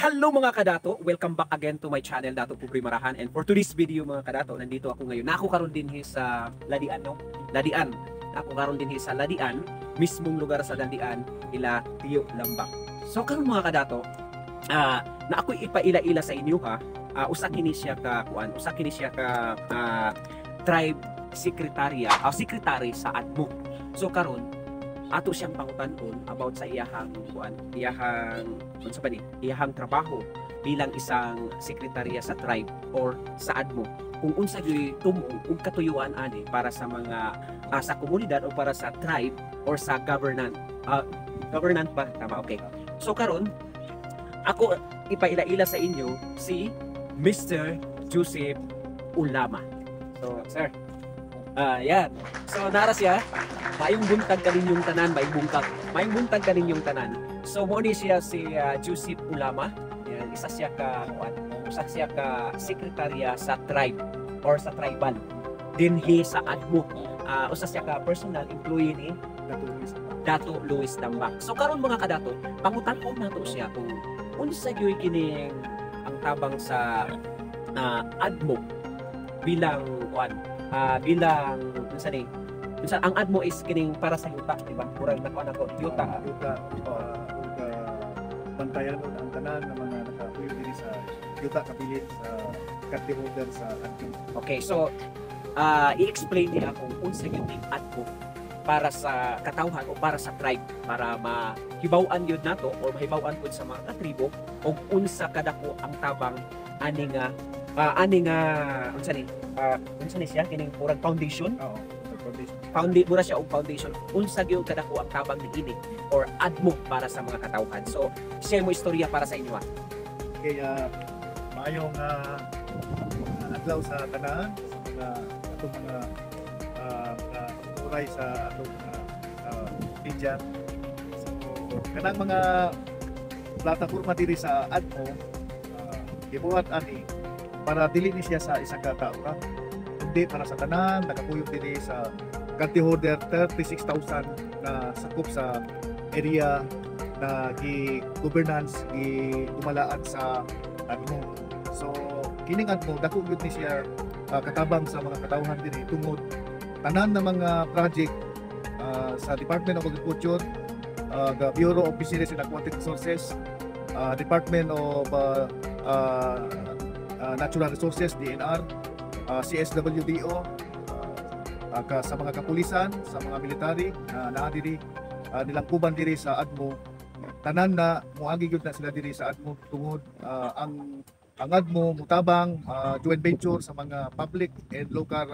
Hello mga kadato! Welcome back again to my channel, Dato Pubri Marahan. And for today's video mga kadato, nandito ako ngayon. Nako karon din sa Ladian, no? Ladian. Nako karon din sa Ladian, mismong lugar sa Ladian, ila Tiyo Lambak. So karon mga kadato, na ako'y ipaila-ila sa inyo ha. Usa kini siya ka kuan, usa kini siya ka tribe secretary sa ADMO. So karon ato siyang pangutan-on about sa iyahang kuan, iyahang trabaho bilang isang sekretarya sa tribe or sa ADMO. Kung unsa gyud tumong ug katuyuan ani para sa mga sa komunidad o para sa tribe or sa governance. Governance ba tama? Okay. So karon ako ipaila-ila sa inyo si Mr. Joseph Ulama. So sir, yan. So nara siya. Maayong buntag kaninyong tanan, maayong buntag kaninyong tanan. So mo ni siya si Joseph Ulama. Yan, isa siya ka sekretarya sa tribe or sa tribal. Dinhi sa ADMO. Usa siya ka personal employee ni Dato Luis Dambak. So karon mga kadato, pangutan-on nato siya kung unsa gyud kining ang tabang sa ADMO bilang bilang unsa ni ang ADMO is kining para sa yuta, di ba? Kurang nakuha ko yuta. Bantayan nun ang tanan ng mga nakapuyo diri sa yuta kapilit sa carte holder sa ADMO. Okay, so i-explain niya kung unsa yung ADMO para sa katawhan o para sa tribe para mahibaw-an yun nato o mahibaw-an pud sa mga katribo o unsa kadako ang tabang ani nga unsa ni siya kining kurang foundation. Mura siya og foundation unsa gyud kadako ang tabang niini or ADMO para sa mga katawhan. So share mo istorya para sa inyo Kaya maayong adlaw sa tanan sa atong mga uray sa atong media. So kanang mga plataporma diri sa ADMO gibuhat ani para dili ni siya sa isa ka tawo hindi para sa tanan, nakapuyog din sa carte holder 36,000 na sakop sa area na governance gumalaan sa ADMO. So kining ADMO dako gyud ni siya katabang sa mga katawhan dinhi tungod tanan na mga project sa Department of Agriculture, the Bureau of Fisheries and Aquatic Resources, Department of Natural Resources DNR, CSWDO, sa mga kapulisan, sa mga military na diri nilangkuban diri sa ADMO, tanan na moagi gyud na sila diri sa ADMO tungod ang ADMO mutabang joint venture sa mga public and local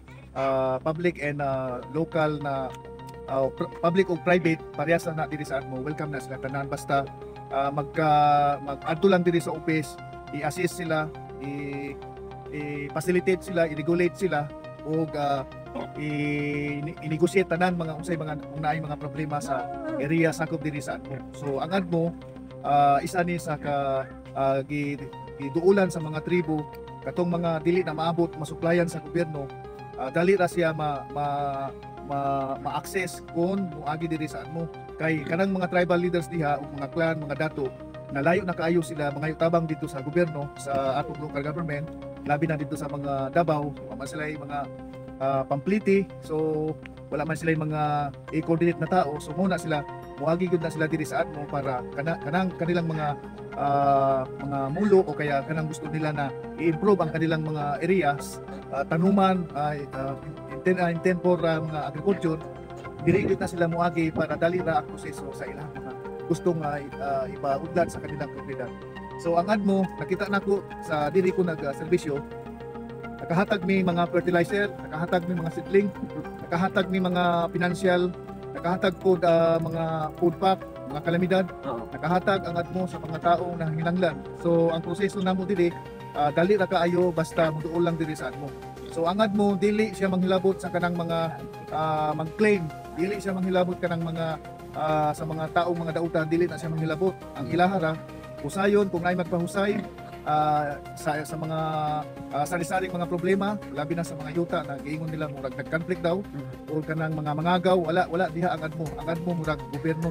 na public o private parehas na diri sa ADMO. Welcome na sila tanan basta mag-adto lang diri sa office, i-assist sila, i-facilitate sila, i-regulate sila o i-negotiate tanan mga unsay mga mga problema sa area sakop diri sa ADMO. So ang ADMO isa ni sa giduulan sa mga tribo katong mga dili na maabot masuplayan sa gobyerno, dali ra siya ma-access kung moagi diri sa ADMO kay kanang mga tribal leaders diha ug mga clan, mga dato na layo na kaayo sila mga yutabang dito sa gobyerno sa atong local government, labi na dito sa mga Davao, wala sila mga pampliti, so wala man sila mga i-coordinate na tao, so muna sila muagi gud na sila diri sa ADMO para kanilang mga mulo o kaya kanang gusto nila na i-improve ang kanilang mga areas, tanuman, intent for mga agriculture, diri gud na sila muagi para dali ra ang proseso sa ilang mga gustong ipaudlan sa kanilang komunidad. So ang ADMO, nakita nako sa diri ko nag-serbisyo, nakahatag mi mga fertilizer, nakahatag mi mga seedling, nakahatag mi mga financial, nakahatag po mga food pack, mga kalamidad, nakahatag ang ADMO sa mga taong nangangailangan. So ang proseso namo diri dali ra kaayo basta muduol lang diri sa ADMO. So ang ADMO dili siya manghilabot sa kanang mga mag-claim, dili siya manghilabot kanang mga sa mga taong mga dautan, dili na siya manghilabot. Ang ilahara husayon kung ay magpahusay sa mga sari-saring mga problema, labi na sa mga yuta na giingon nila murag nag-conflict daw o kanang mga mangagaw, wala diha ang ADMO. Ang ADMO murag gobyerno siya,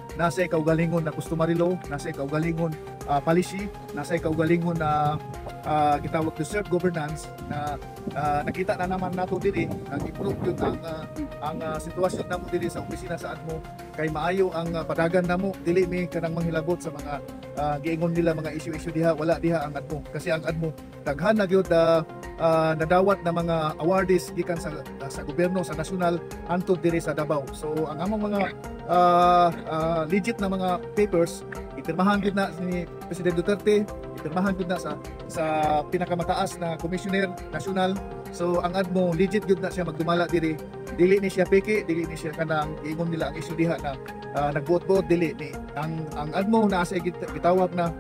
nasa kaugalingon na customary law, nasa kaugalingon policy, nasa kaugalingon na gitawag to self governance na nakita na naman nato diri nag-improve yun ang sitwasyon namo diri sa opisina sa ADMO kay maayo ang padagan namo dili mi kanang manghilabot sa mga giingon nila mga issue diha, wala diha ang ADMO kasi ang ADMO daghan na gyud nadawat na mga awardees gikan sa gobyerno sa nasyonal antud diri sa Davao. So ang among mga legit na mga papers ipirmahan gid na ni President Duterte, ipirmahan gid na sa pinakamataas na commissioner nasyonal. So ang ADMO legit gid na siya magdumala diri, dili ni siya peke, dili ni siya kanang ingon nila ang issue diha na nagbuot-buot, dili ni ang ADMO na sa gitawag na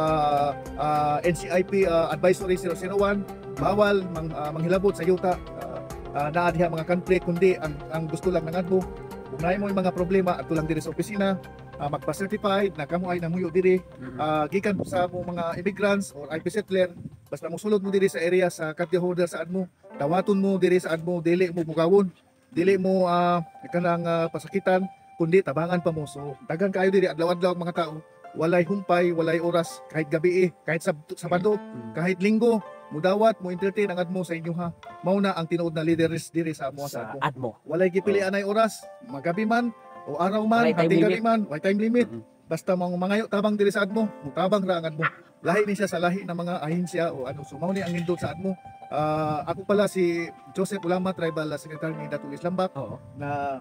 NCIP Advisory 001, bawal manghilabot sa yuta naa diha mga country, kundi ang gusto lang ng ADMO kung naay mo yung mga problema at lang diri sa opisina, magpa-certified na kamo ay namuyo diri gikan sa mo mga immigrants or IP settler, basta mo sulod mo diri sa area sa card holder sa ADMO, dawaton mo diri sa ADMO, dili mo bugawon, dili mo kanang pasakitan, kundi tabangan pa mo. So daghan kaayo diri adlaw-adlaw mga tao, walay humpay, walay oras, kahit gabi kahit Sabado, kahit Linggo, mudawat mo entertain ang ADMO sa inyo ha. Mao na ang tinuod na leaders diri sa amo sa ADMO. Walay gipilian ay oras, magabi man o araw man, hating gabi man, way time limit. Basta mangayo tabang diri sa ADMO, mutabang ra ang ADMO. Lahi ni siya sa lahi ng mga ahensya o ano. So mao ni ang nindot sa ADMO. Ako pala si Joseph Ulama, Tribal Secretary ni Dato' Islambak, na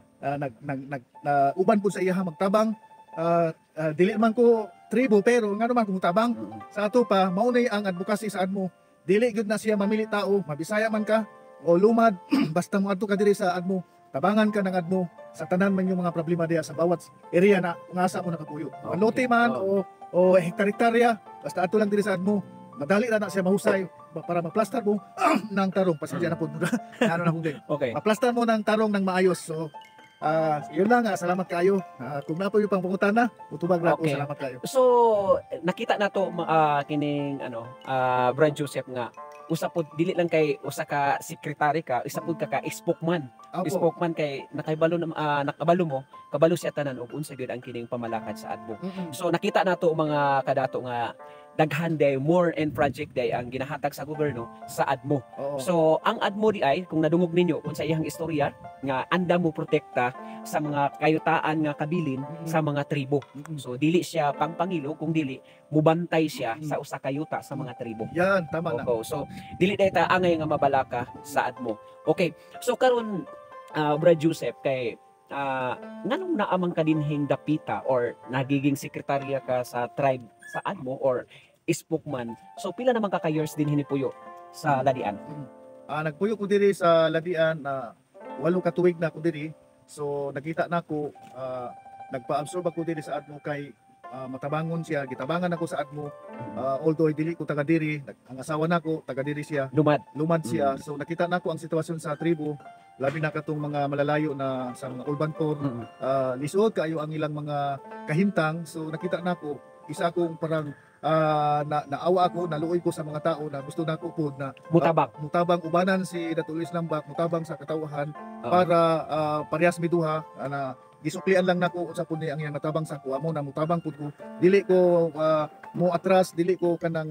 uban po sa iya magtabang. Dili man ko tribo pero nga naman kung tabang sa ato pa maunay ang advocacy sa ADMO. Dili gyud na siya mamili tao, mabisaya man ka o lumad, basta mo adto ka diri sa ADMO, tabangan ka ng ADMO sa tanan man yung mga problema diya sa bawat area na ngasa mo nakapuyo. Lote man o hektar-hektarya, basta adto lang diri sa ADMO. Madali na siya mahusay para maplastar mo ng tarong. Pasensya na po. Ano na po din. Okay. Maplastar mo ng tarong ng maayos. So, yun lang. Salamat kayo. Kung na po yung pangpungutana, utubag na po. Okay. Salamat kayo. So nakita na to kining Brad Joseph nga usa pod dili lang kay usa ka secretary ka, isa pod ka spokesman. Spokesman kay nakabalo nakabalo mo, kabalo siya tanan og unsa gyud ang kining pamalakad sa ADMO. So nakita na to mga kadato nga daghan day more and project day ang ginahatag sa gobyerno sa ADMO. So ang ADMO di ay kung nadungog ninyo kung sa iyang istorya nga anda mo protekta sa mga kayutaan nga kabilin sa mga tribo. So dili siya pangpangilo kung dili mubantay siya sa usa ka yuta sa mga tribo. Yan, tama na. So dili dayta angay nga mabalaka sa ADMO. Okay. So karon Brad Joseph kay nganong naamang kadinhing dapita or nagiging sekretarya ka sa tribe sa ADMO or spokesman. So pila naman ka years din hinipuyo sa Ladian? Nagpuyo ko diri sa Ladian 8 ka tuig na ako diri. So nakita na ako nagpa-absorb ako diri sa ADMO kay matabangon siya, gitabangan ako sa ADMO. Although dili ko taga diri, ang asawa nako taga diri siya. Lumad siya. So nakita na ako ang sitwasyon sa tribo, labi na katong mga malalayo na sa mga urban core. Lisod kaayo ang ilang mga kahimtang. So nakita na ako, isa akong parang naawa ako, naluoy ko sa mga tao na gusto na ko po na mutabang ubanan si Dato' Islambak, mutabang sa katawahan para parehas miduha na gisuklian lang nako sa pundi ang iyang natabang sa ko amo na mutabang pud ko, dili ko mo atras, dili ko kanang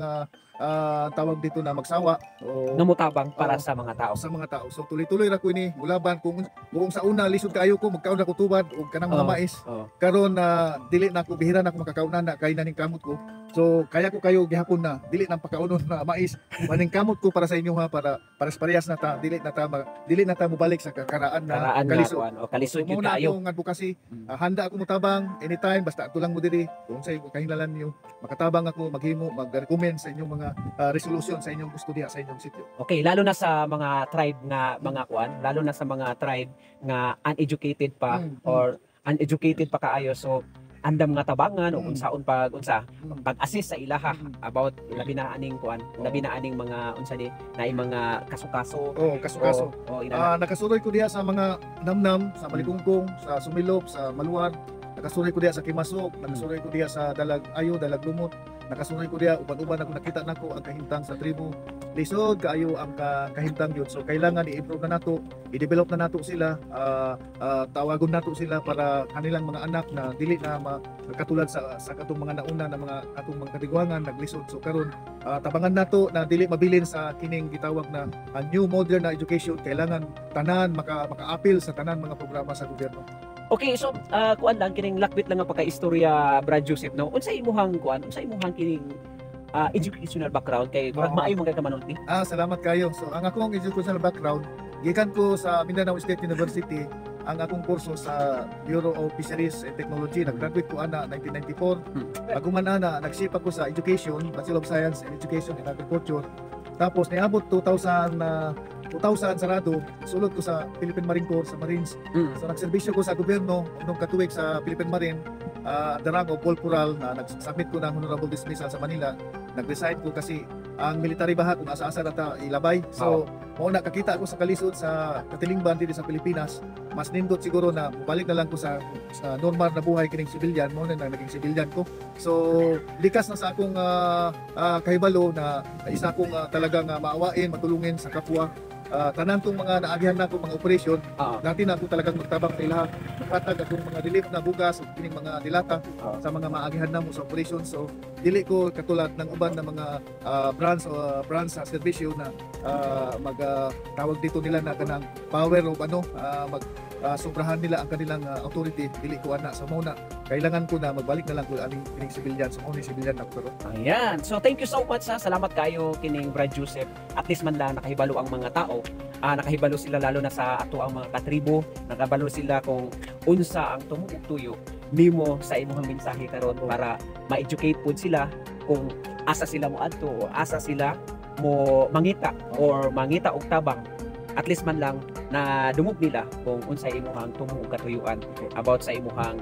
tawag dito na magsawa o namutabang para sa mga tao. So tuloy-tuloy ra ko ini mulaban kung sa una lisod kaayo ko magkaon ako tubad og kanang mga mais. Karon dili na ko bihira na ko makakaunan na kay naning kamot ko. So kaya ko kayo gihapon na dili nang pakaunon na mais. Maning kamot ko para sa inyo ha, para parehas na ta, dili na ta mobalik sa karaan na kalisod. Kalisod gyud kayo. Mo advocacy, handa ako mutabang anytime basta ato lang mo diri. Kung sa kahinlalan niyo, makatabang ako maghimo, mag-recommend sa inyong mga resolution sa inyong gusto diha sa inyong sitio. Okay, lalo na sa mga tribe na mga lalo na sa mga tribe nga uneducated pa or uneducated pa kaayo. So andam nga tabangan o unsaon pag-assist sa ilaha about labi na aning mga unsa di na mga kaso-kaso. Kaso-kaso. Nakasuroy ko diha sa mga namnam, sa Malikungkong, sa Sumilop, sa Maluwag, nakasuroy ko diha sa Kimasok, nakasuroy ko diha sa Dalag Ayo, Dalag Lumot, nakasuroy ko diha uban-uban ako nakita nako ang kahimtang sa tribo. Lisod kaayo ang kahimtang yun. So kailangan i-improve na nato, i-develop na nato sila, tawagon nato sila para kanilang mga anak na dili na katulad sa katong mga nauna na mga atong mga katigwangan naglisod. So karon tabangan nato na dili mabilin sa kining gitawag na new modern na education. Kailangan tanan maka-appeal sa tanan mga programa sa gobyerno. Okay, so kuan lang kining lakbit lang ang pagka-istorya Brad Joseph no. Unsa imong kuan? Unsa imong kining educational background kay Oo. maayo man kay kamanulti? Salamat kayo. So ang akong educational background, gikan ko sa Mindanao State University, ang akong kurso sa Bureau of Fisheries and Technology. Nag-graduate ko ana 1994. Aguman ana, nag-shift ako sa education, Bachelor of Science in Education in Agriculture. Tapos niabot 2000 sarado, sulod ko sa Philippine Marine Corps sa Marines. So nagserbisyo ko sa gobyerno nung katuig sa Philippine Marine, the rank of Corporal na nag-submit ko ng honorable dismissal sa Manila. Nag-resign ko kasi ang military baha kung asa-asa nata ilabay. So mao na kakita ako sa kalisod sa katilingban dito sa Pilipinas. Mas nindot siguro na balik na lang ko sa normal na buhay kining civilian, mo na naging civilian ko. So likas na sa akong kahibalo na isa akong talagang maawain, matulungin sa kapwa. Tanan tong mga naagihan na akong mga operasyon, dati na ako talagang magtabang sa ilaha. Nakatag akong mga relief na bugas o kining mga dilata sa mga maagihan na mo sa operasyon. So dili ko katulad ng uban na mga brands sa serbisyo na tawag dito nila na kanang power o sobrahan nila ang kanilang authority. Dili ko ana sa muna. Kailangan ko na magbalik na lang ko aning kining civilian sa only civilian na pero. Ayan. So thank you so much sa salamat kayo kining Brad Joseph. At least man lang nakahibalo ang mga tao. Nakahibalo sila lalo na sa ato ang mga katribo. Nakabalo sila kung unsa ang tumutuyo nimo sa imong mensahe karon para ma-educate pud sila kung asa sila mo adto o asa sila mo mangita or mangita og tabang. At least man lang na dumog nila kung unsay imong tumuog katuyuan about sa imong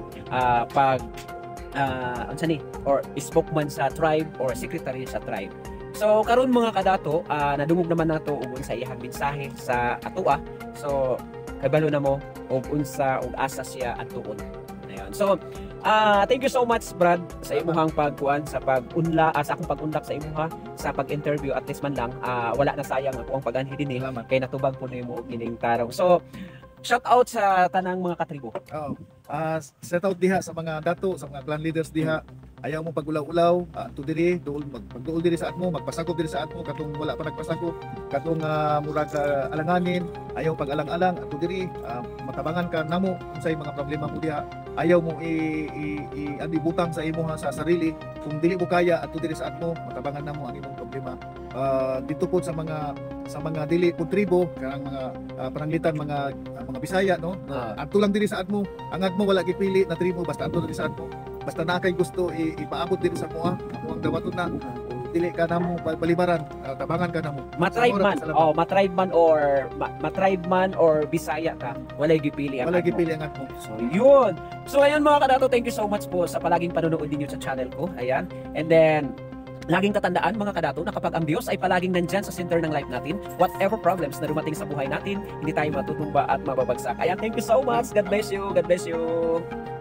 unsa ni or spokesman sa tribe or secretary sa tribe. So karon mga kadato, nadungog naman nato og unsa iyang mensahe sa atoa. So kabalo na mo og unsa og asa siya adtuon. Ayon. So thank you so much Brad sa imong pagkuan sa pag-unla sa akong pag-unlak sa imuha sa pag-interview. At least man lang wala na sayang ako ang pag-anhi dinhi kay natubag po nimo og kining tarong. So shout out sa tanang mga katribo. Shout out diha sa mga dato, sa mga clan leaders diha. Ayaw mo pagulaw-ulaw, to diri, magduol diri sa atmo, magpasakop diri sa atmo katong wala pa nagpasakop, katong murag alanganin, ayaw pag-alang-alang ato diri, matabangan ka namo unsay mga problema mo diha. Ayaw mo butang sa imo sa sarili. Kung dili mo kaya ato diri sa atmo, matabangan namo ang imong problema. Dito po sa mga dili po tribo, kanang mga pananglitan mga Bisaya no. Ato lang diri sa atmo, ang atmo wala gipili na tribo basta ato diri sa atmo. Basta na kay gusto ipaabot diri sa moa, ang dawaton na dili ka namo balibaran, tabangan ka namo. Matribe man or Bisaya ka, walay gipili ang atmo. So yun. So ayun mga kadato, thank you so much po sa palaging panonood ninyo sa channel ko. Ayan. And then laging tatandaan mga kadato na kapag ang Diyos ay palaging nandyan sa center ng life natin, whatever problems na dumating sa buhay natin, hindi tayo matutumba at mababagsak. Ayan, thank you so much. God bless you. God bless you.